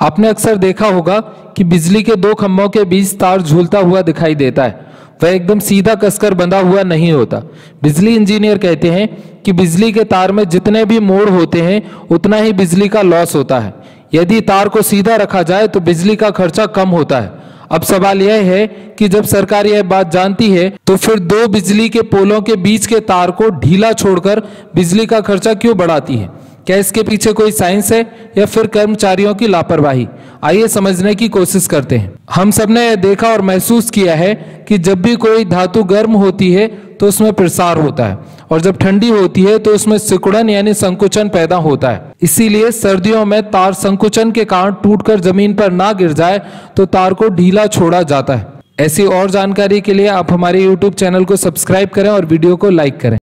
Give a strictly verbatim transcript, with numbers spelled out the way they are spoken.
आपने अक्सर देखा होगा कि बिजली के दो खंभों के बीच तार झूलता हुआ दिखाई देता है। वह एकदम सीधा कसकर बंधा हुआ नहीं होता। बिजली इंजीनियर कहते हैं कि बिजली के तार में जितने भी मोड़ होते हैं उतना ही बिजली का लॉस होता है। यदि तार को सीधा रखा जाए तो बिजली का खर्चा कम होता है। अब सवाल यह है कि जब सरकार यह बात जानती है तो फिर दो बिजली के पोलों के बीच के तार को ढीला छोड़कर बिजली का खर्चा क्यों बढ़ाती है? क्या इसके पीछे कोई साइंस है या फिर कर्मचारियों की लापरवाही? आइए समझने की कोशिश करते हैं। हम सबने यह देखा और महसूस किया है कि जब भी कोई धातु गर्म होती है तो उसमें प्रसार होता है और जब ठंडी होती है तो उसमें सिकुड़न यानी संकुचन पैदा होता है। इसीलिए सर्दियों में तार संकुचन के कारण टूटकर जमीन पर ना गिर जाए तो तार को ढीला छोड़ा जाता है। ऐसी और जानकारी के लिए आप हमारे यूट्यूब चैनल को सब्सक्राइब करें और वीडियो को लाइक करें।